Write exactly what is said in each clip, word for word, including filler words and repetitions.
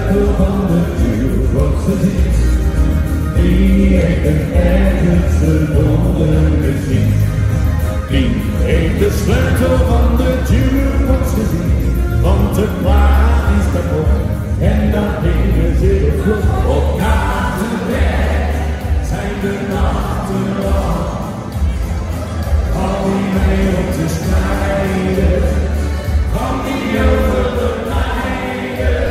sleutel van de jukebox gezien. Wie heeft een ergens verbonden gezien? Wie heeft de sleutel van de jukebox gezien? Want de plaat is kapot en dan dingen ze vlot. Op kaartenwerk zijn de nachten lang. Al die mailtjes knijden, van die over de lijden.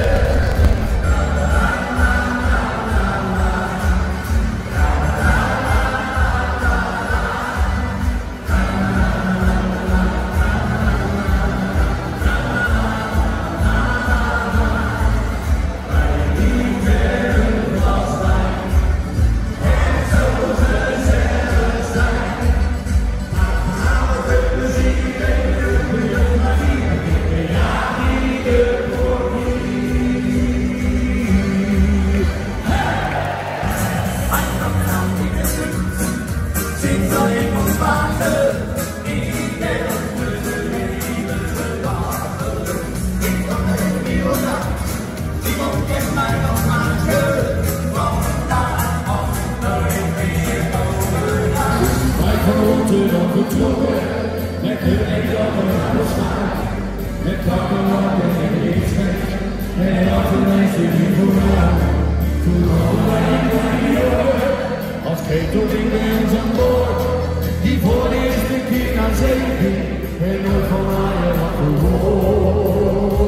Met de enorme aanstaan, met kakkerlakken en lichtschijn, en al de mensen die vooraan, toen hadden wij als keteling bij ons aan boord, die voor de eerste keer naar zee ging, en nooit van mij had gehoord.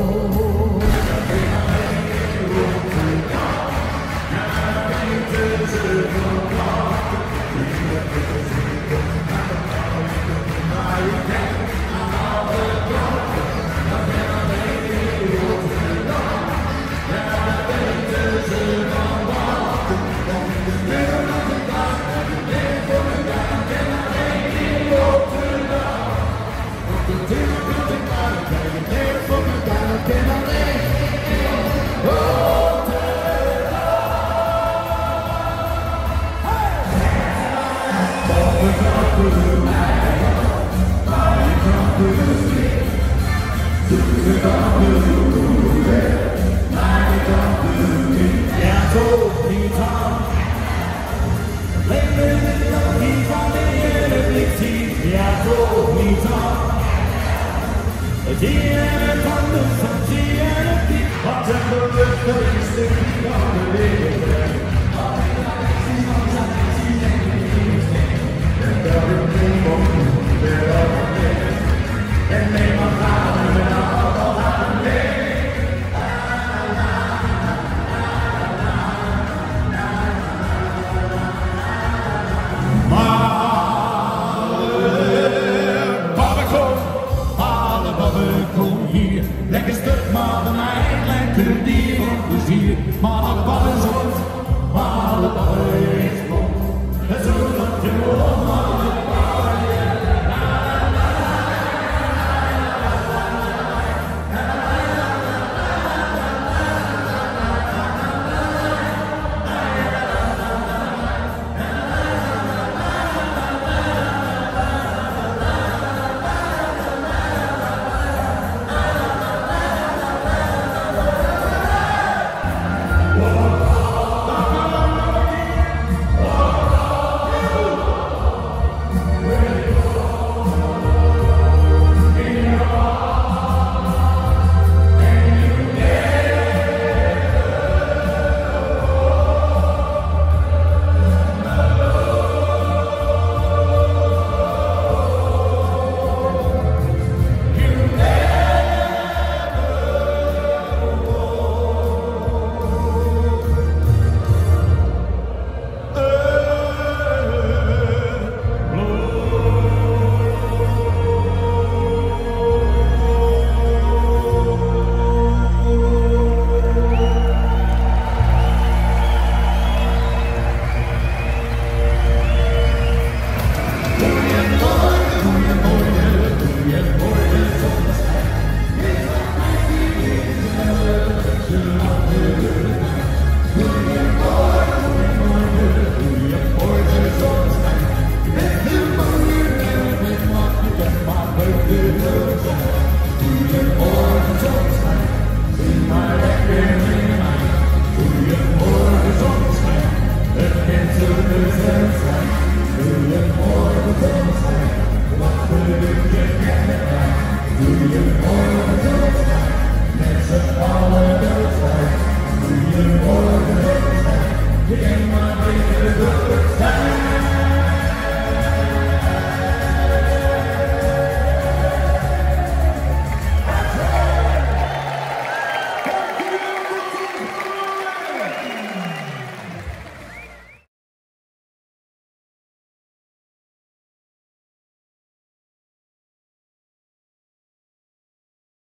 Zie je het van de zon, zie je het niet? Wat een geluk, dat is de kiek van de wereld. En dat is niemand meer op de weg. En niemand gaat er met allemaal aan de weg. Lekker